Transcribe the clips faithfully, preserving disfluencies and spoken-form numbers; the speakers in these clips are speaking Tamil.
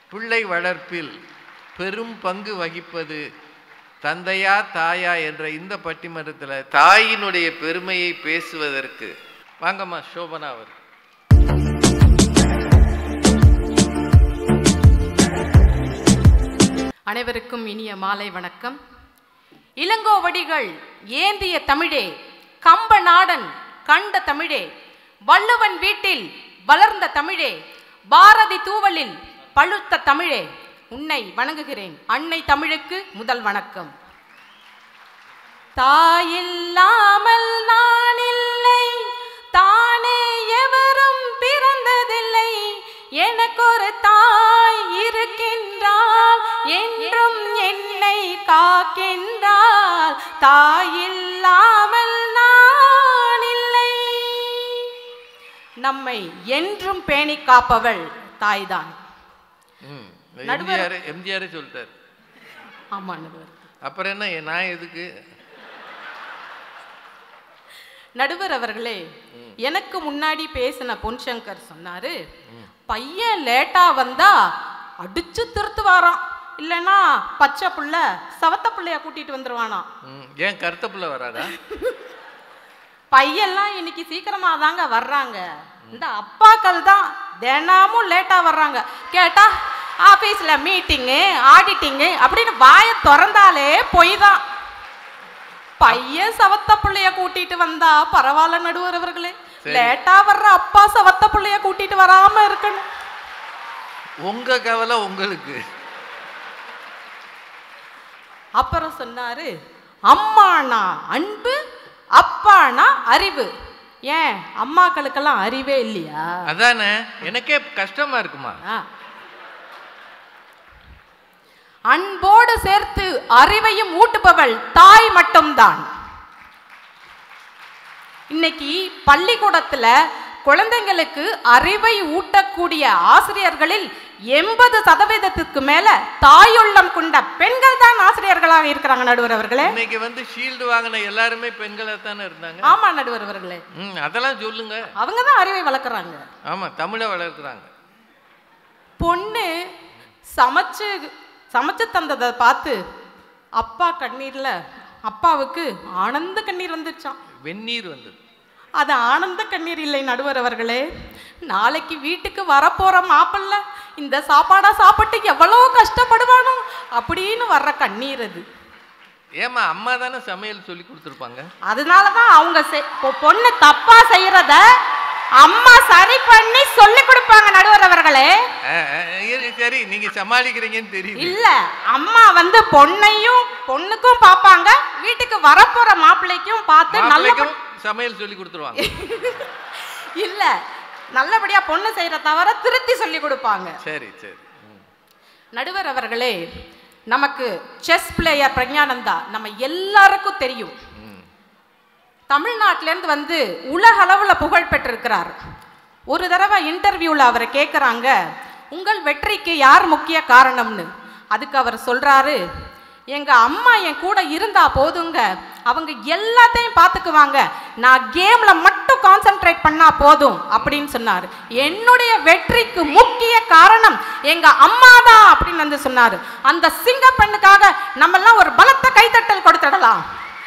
பிள்ளை வளர்ப்பில் பெரும் பங்கு வகிப்பது தந்தையா தாயா என்ற இந்த பட்டிமன்றத்தில் தாயினுடைய பெருமையை பேசுவதற்கு வாங்கம்மா சோபனா அவர். அனைவருக்கும் இனிய மாலை வணக்கம். இளங்கோவடிகள் ஏந்திய தமிழே, கம்ப நாடன் கண்ட தமிழே, வள்ளுவன் வீட்டில் வளர்ந்த தமிழே, பாரதி தூவலில் பழுத்த தமிழே, உன்னை வணங்குகிறேன். அன்னை தமிழுக்கு முதல் வணக்கம். தாயில்லாமல் நான் இல்லை, தானே எவரும் பிறந்ததில்லை, எனக்கொரு தாய் இருக்கின்றாள், என்றும் என்னை காக்கின்றாள், தாயில்லாமல் நான் இல்லை. நம்மை என்றும் பேணி காப்பவள் தாய்தான். எம்ஜிஆர் சொல்லிட்டார். ஆமா நடுவர். அப்புறம் என்ன நான் எதுக்கு? நடுவர் அவர்களே, எனக்கு முன்னாடி பேசின பொன்சங்கர் சொன்னாரு, பையன் லேட்டா வந்தா அடிச்சு திருத்து வாராம், இல்லைன்னா பச்சை புள்ள சவத்த பிள்ளைய கூட்டிட்டு வந்துருவானா. ஏன் கருத்த புள்ள வராதா? பையெல்லாம் இன்னைக்கு சீக்கிரமா தாங்க வர்றாங்க. இந்த அப்பாக்கள் தான் தினமும் லேட்டா வர்றாங்க. கேட்டா ஆபீஸ்ல மீட்டிங்கு ஆடிட்டிங்கு அப்படின்னு வாயை திறந்தாலே பொய் தான். பையன் சவத்த பிள்ளைய கூட்டிட்டு வந்தா பரவாயில்ல நடுவர் அவர்களே, லேட்டா வர்ற அப்பா சவத்த பிள்ளைய கூட்டிட்டு வராம இருக்கணும். உங்க கவலை உங்களுக்கு. அப்புறம் சொன்னாரு, அம்மானா அன்பு, அப்பானா அறிவு. ஏன் அம்மாக்களுக்கெல்லாம் அறிவே இல்லையா? அதானே எனக்கே கஷ்டமா இருக்குமா. அன்போடு சேர்த்து அறிவையும் ஊட்டுபவள் தாய் மட்டும்தான். இன்னைக்கு பள்ளிக்கூடத்துல குழந்தைங்களுக்கு அறிவை ஊட்டக்கூடிய ஆசிரியர்களில் எண்பது சதவீதத்துக்கு மேல தாயுள்ளம் கொண்ட பெண்கள் தான் ஆசிரியர்களாக இருக்கிறாங்க நடுவர் அவர்களே. இன்னைக்கு வந்து ஷீல்டு வாங்கின எல்லாருமே பெண்களா தானே இருந்தாங்க. ஆமா நடுவர் அவர்களே. அதெல்லாம் சொல்லுங்க. அவங்க தான் அறிவை வளர்க்குறாங்க. ஆமா, தமிழை வளர்க்குறாங்க. பொண்ணு சமைச்சு சமைச்சு தந்ததை பார்த்து அப்பா கண்ணீர்ல அப்பாவுக்கு ஆனந்த கண்ணீர் வந்துச்சான். வெந்நீர் வந்தது. அது ஆனந்த கண்ணீர் இல்லை நடுவர் அவர்களே. நாளைக்கு வீட்டுக்கு வரப்போற மாப்பிள்ள இந்த சாப்பாடா சாப்பிட்டு எவ்வளோ கஷ்டப்படுவானோ அப்படின்னு வர்ற கண்ணீர் அது. ஏமா அம்மா தானே சமையல் சொல்லி கொடுத்துருப்பாங்க. அதனாலதான் அவங்க பொண்ணு தப்பா செய்யறத அம்மா சரி பண்ணி சொல்லி கொடுப்பாங்க நடுவர் அவர்களே. சரி, நீங்க சமாளிக்கிறீங்கன்னு தெரியும். இல்ல, அம்மா வந்து பொண்ணையும் பொண்ணுக்கும் பாப்பாங்க, வீட்டுக்கு வரப்போற மாப்பிள்ளைக்கும் பார்த்து நல்ல சமையல் சொல்லி கொடுத்துருவாங்க. இல்ல, நல்லபடியா பொண்ணு செய்யற தவிர திருத்தி சொல்லி கொடுப்பாங்க. சரி சரி. நடுவர் அவர்களே, நமக்கு செஸ் பிளேயர் பிரக்ஞானந்தா நம்ம எல்லாருக்கும் தெரியும். தமிழ்நாட்டிலேருந்து வந்து உலக அளவில் புகழ் பெற்றிருக்கிறார். ஒரு தடவை இன்டர்வியூவில் அவரை கேட்குறாங்க, உங்கள் வெற்றிக்கு யார் முக்கிய காரணம்னு. அதுக்கு அவர் சொல்கிறாரு, எங்கள் அம்மா என் கூட இருந்தா போதுங்க, அவங்க எல்லாத்தையும் பார்த்துக்குவாங்க, நான் கேமில் மட்டும் கான்சென்ட்ரேட் பண்ணால் போதும் அப்படின்னு சொன்னார். என்னுடைய வெற்றிக்கு முக்கிய காரணம் எங்கள் அம்மா தான் அப்படின்னு வந்து சொன்னார். அந்த சிங்க பெண்ணுக்காக நம்மெல்லாம் ஒரு பலத்த கைத்தட்டல் கொடுத்துடலாம்.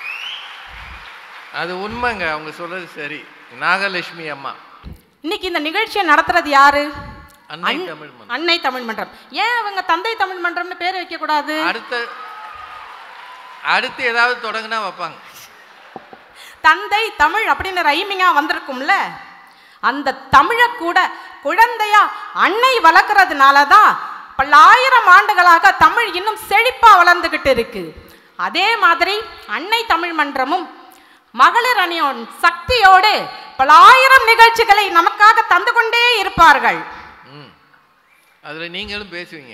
அது உண்மைங்க, அவங்க சொல்றது சரி. நாகலட்சுமி அம்மா இன்னைக்கு இந்த நிகழ்ச்சியை நடத்துறது யாரு? அன்னை தமிழ் மன்றம். அன்னை தமிழ் மன்றம். ஏன் அவங்க தந்தை தமிழ் மன்றம்னு பேர் வைக்க கூடாது? அடுத்த அடுத்து ஏதாவது தொடங்கினா வைப்பாங்க. தந்தை தமிழ் அப்படின்னு ரைமிங்கா வந்திருக்கும்ல, அந்த தமிழை கூட குழந்தையா அன்னை வளர்க்கறதுனால தான் பல்லாயிரம் ஆண்டுகளாக தமிழ் இன்னும் செழிப்பா வளர்ந்துகிட்டு இருக்கு. அதே மாதிரி அன்னை தமிழ் மன்றமும் மகளிர் அணியோன் சக்தியோடு பல ஆயிரம் நிகழ்ச்சிகளை நமக்காக தந்து கொண்டே இருப்பார்கள். அதுல நீங்களும் பேசுவீங்க.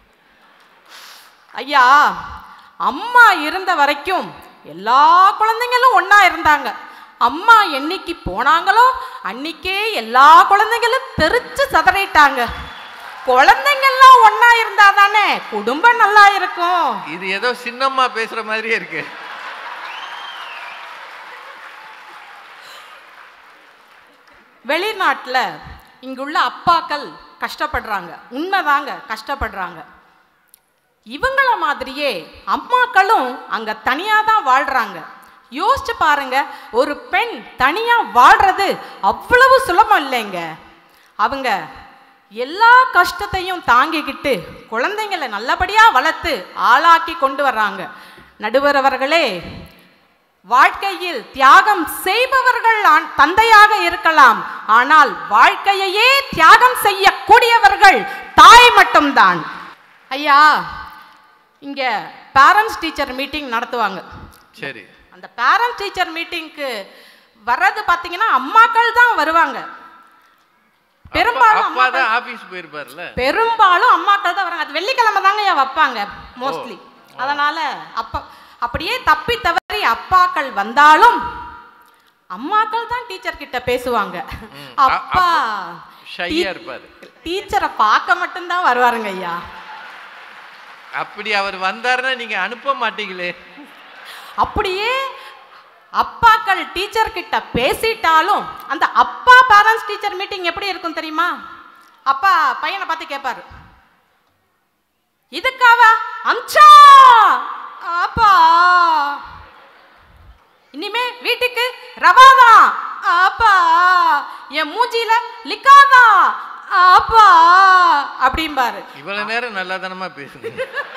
ஐயா, அம்மா இருந்த வரைக்கும் எல்லா குழந்தைங்களும் ஒன்னா இருந்தாங்க. அம்மா என்னைக்கு போனாங்களோ அன்னைக்கே எல்லா குழந்தைங்களும் தெரிச்சு சதறிட்டாங்க. குழந்தைங்கள்லாம் ஒன்னா இருந்தா தானே குடும்பம் நல்லா இருக்கும். இது ஏதோ சின்னம்மா பேசுற மாதிரியே இருக்கு. வெளிநாட்டில் இங்குள்ள அப்பாக்கள் கஷ்டப்படுறாங்க, உண்மைதாங்க கஷ்டப்படுறாங்க. இவங்கள மாதிரியே அம்மாக்களும் அங்க தனியா தான் வாழ்றாங்க. யோசிச்சு பாருங்க, ஒரு பெண் தனியா வாழ்றது அவ்வளவு சுலபம் இல்லைங்க. அவங்க எல்லா கஷ்டத்தையும் தாங்கிக்கிட்டு குழந்தைங்களை நல்லபடியா வளர்த்து ஆளாக்கி கொண்டு வர்றாங்க. நடுவர் அவர்களே, வாழ்க்கையில் தியாகம் செய்பவர்கள் தந்தையாக இருக்கலாம், ஆனால் வாழ்க்கையையே தியாகம் செய்யக்கூடியவர்கள் தாய் மட்டும்தான். ஐயா, இங்க பேரண்ட்ஸ் டீச்சர் மீட்டிங் நடத்துவாங்க. சரி, அந்த பேரண்ட்ஸ் டீச்சர் மீட்டிங்க்கு வர்றது பாத்தீங்கன்னா அம்மாக்கள் தான் வருவாங்க. பெரும்பாலும் பெரும்பாலும் அம்மாக்கள் தான் வராங்க. அது வெள்ளிக்கிழமை தாங்க ஐயா வைப்பாங்க மோஸ்ட்லி. அதனால அப்பா அப்படியே தப்பி தவறி அப்பாக்கள் வந்தாலும் அம்மாக்கள் தான் டீச்சர் கிட்ட பேசுவாங்க. அப்பா டீச்சரை பார்க்க மட்டும்தான் வருவாருங்க ஐயா. அப்படி அவர் வந்தாருன்னா நீங்க அனுப்ப மாட்டீங்களே. அப்படியே அப்பாக்கள் டீச்சர் கிட்ட பேசிட்டாலும் அந்த அப்பா பேரண்ட்ஸ் டீச்சர் மீட்டிங் எப்படி இருக்கும் தெரியுமா? அப்பா பையனை பார்த்து கேட்பாரு, இதுக்காக அம்சா அப்பா இனிமே வீட்டுக்கு ரவாதான் அப்பா, என் மூஞ்சில லிக்காதான் அப்பா அப்படிம்பாரு. இவ்வளவு நேரம் நல்லா தானமா பேசுங்க.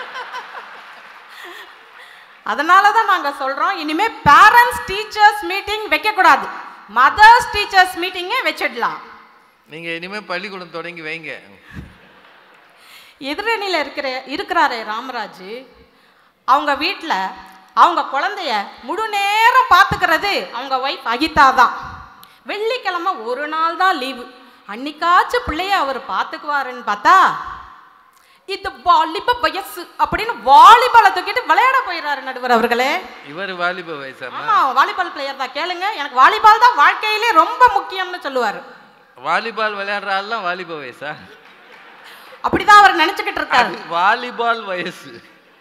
அதனாலதான் நாங்க சொல்றோம், இனிமே பேரண்ட்ஸ் டீச்சர்ஸ் மீட்டிங் வைக்க கூடாது, மதர்ஸ் டீச்சர்ஸ் மீட்டிங்கே வச்சிடலாம். நீங்க இனிமே பள்ளிக்கூடம் தொடங்கி வைங்க. எதிரணியில இருக்கிற இருக்கிறாரே ராமராஜ், அவங்க வீட்டில் அவங்க குழந்தைய முழு நேரம் பார்த்துக்கிறது அவங்க ஒய்ஃப் அகிதா தான். வெள்ளிக்கிழமை ஒரு நாள் தான் லீவு, அன்னைக்காச்சும் பிள்ளைய அவர் பார்த்துக்குவாருன்னு பார்த்தா இது வாலிப வயசு அப்படின்னு வாலிபாலை தூக்கிட்டு விளையாட போயிடுறாரு நடுவர் அவர்களே. இவர் வாலிப வயசு? ஆமா, வாலிபால் பிளேயர் தான். கேளுங்க, எனக்கு வாலிபால் தான் வாழ்க்கையிலே ரொம்ப முக்கியம்னு சொல்லுவாரு. வாலிபால் விளையாடுற ஆள்லாம் வாலிப வயசா? அப்படிதான் அவர் நினைச்சுக்கிட்டு இருக்காரு. வாலிபால் வயசு.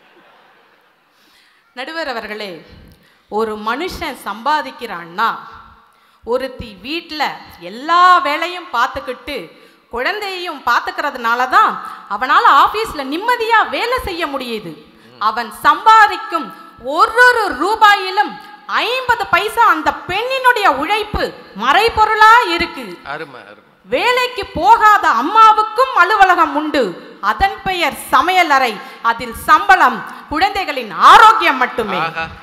நடுவர் அவர்களே, ஒரு மனுஷன் சம்பாதிக்கிறான்னா ஒருத்தி வீட்டில் எல்லா வேலையும் பார்த்துக்கிட்டு குழந்தையையும் பார்த்துக்கிறதுனால தான் அவனால் ஆஃபீஸில் நிம்மதியாக வேலை செய்ய முடியுது. அவன் சம்பாதிக்கும் ஒரு ஒரு ரூபாயிலும் ஐம்பது பைசா அந்த பெண்ணினுடைய உழைப்பு மறைபொருளா இருக்கு. வேலைக்கு போகாத அம்மாவுக்கும் அலுவலகம் உண்டு, அதன் பெயர் சமையல் அறை, அதில் சம்பளம் குழந்தைகளின் ஆரோக்கியம் மட்டுமே.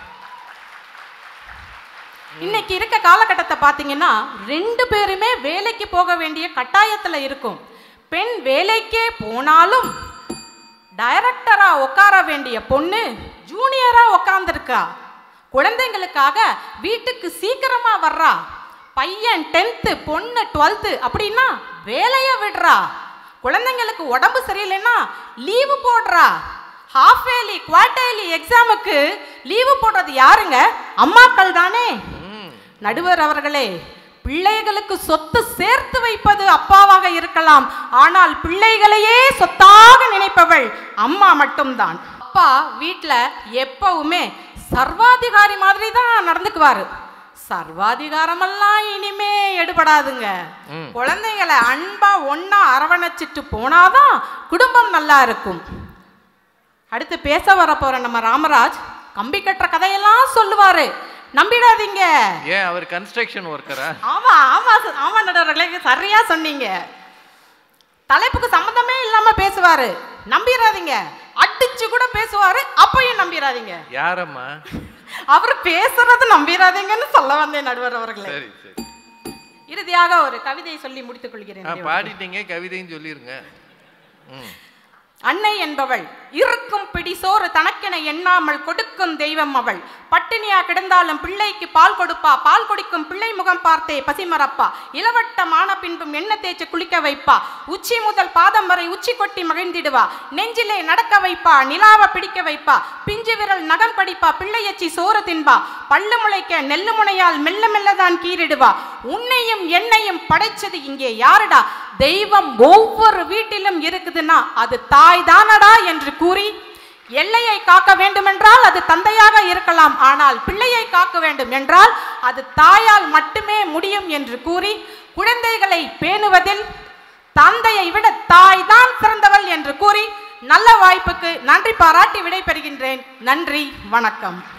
இன்னைக்கு இருக்க காலகட்டத்தை பார்த்தீங்கன்னா ரெண்டு பேருமே வேலைக்கு போக வேண்டிய கட்டாயத்தில் இருக்கும். பெண் வேலைக்கே போனாலும் டைரக்டரா உட்கார வேண்டிய பொண்ணு ஜூனியரா உட்கார்ந்துருக்கா. குழந்தைங்களுக்காக வீட்டுக்கு சீக்கிரமா வர்றா. பையன் டென்த்து, பொண்ணு டுவெல்த்து அப்படின்னா வேலையை விடுறா. குழந்தைங்களுக்கு உடம்பு சரியில்லைன்னா லீவு போடுறா. ஹாஃப் இயர்லி குவார்டர்லி எக்ஸாமுக்கு லீவு போடுறது யாருங்க? அம்மாக்கள் தானே. நடுவர் அவர்களே, பிள்ளைகளுக்கு சொத்து சேர்த்து வைப்பது அப்பாவாக இருக்கலாம், ஆனால் பிள்ளைகளையே சொத்தாக நினைப்பவள் அம்மா மட்டும்தான். அப்பா வீட்டில் எப்பவுமே சர்வாதிகாரி மாதிரி தான் நடந்துக்குவாரு. சர்வாதிகாரமெல்லாம் இனிமே எடுபடாதுங்க. குழந்தைகளை அன்பா ஒன்னா அரவணைச்சிட்டு போனாதான் குடும்பம் நல்லா இருக்கும். அடுத்து பேச வர போற நம்ம ராமராஜ் கம்பி கட்டுற கதையெல்லாம் சொல்லுவாரு, நம்பிடாதீங்க. ஏன் அவர் கன்ஸ்ட்ரக்ஷன் ஒர்க்கரா? ஆமா ஆமா ஆமா நடுவர்களே, சரியா சொன்னீங்க. தலைப்புக்கு சம்பந்தமே இல்லாம பேசுவாரு, நம்பிடாதீங்க. அடிச்சு கூட பேசுவாரு, அப்பயும் நம்பிடாதீங்க. யாரம்மா அவர் பேசுறது? நம்பிடாதீங்கன்னு சொல்ல வந்தேன் நடுவர் அவர்களே. சரி சரி. இறுதியாக ஒரு கவிதையை சொல்லி முடித்துக் கொள்கிறேன். பாடிட்டீங்க, கவிதையும் சொல்லிருங்க. அன்னை என்பவள் இருக்கும் பிடி சோறு தனக்கென எண்ணாமல் கொடுக்கும் தெய்வம் அவள். பட்டினியா கிடந்தாலும் பிள்ளைக்கு பால் கொடுப்பா, பால் குடிக்கும் பிள்ளை முகம் பார்த்தே பசிமரப்பா. இளவட்டமான பின்பும் எண்ணெய் தேய்ச்சி குளிக்க வைப்பா, உச்சி முதல் பாதம் வரை உச்சி கொட்டி மகிழ்ந்திடுவா. நெஞ்சிலே நடக்க வைப்பா, நிலாவை பிடிக்க வைப்பா, பிஞ்சு விரல் நகம் படிப்பா, பிள்ளையச்சி சோறு தின்பா. பல்லு முளைக்க நெல்லு முனையால் மெல்ல மெல்லதான் கீறிடுவா. உன்னையும் என்னையும் படைச்சது இங்கே யாருடா? தெய்வம் ஒவ்வொரு வீட்டிலும் இருக்குதுன்னா அது தாய் தானடா என்று கூறி, எல்லையை காக்க வேண்டுமென்றால் அது தந்தையாக இருக்கலாம், ஆனால் பிள்ளையை காக்க வேண்டும் என்றால் அது தாயால் மட்டுமே முடியும் என்று கூறி, குழந்தைகளை பேணுவதில் தந்தையை விட தாய் தான் சிறந்தவள் என்று கூறி நல்ல வாய்ப்புக்கு நன்றி பாராட்டி விடைபெறுகின்றேன். நன்றி, வணக்கம்.